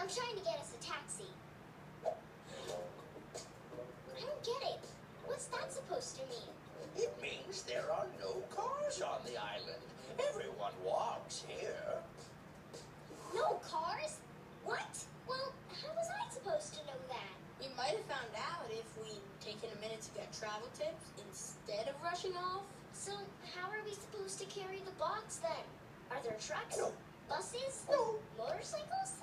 I'm trying to get us a taxi. I don't get it. What's that supposed to mean? It means there are no cars on the island. Everyone walks here. No cars? What? Well, how was I supposed to know that? We might have found out if we'd taken a minute to get travel tips instead of rushing off. So how are we supposed to carry the box then? Are there trucks? No. Buses? No. Motorcycles?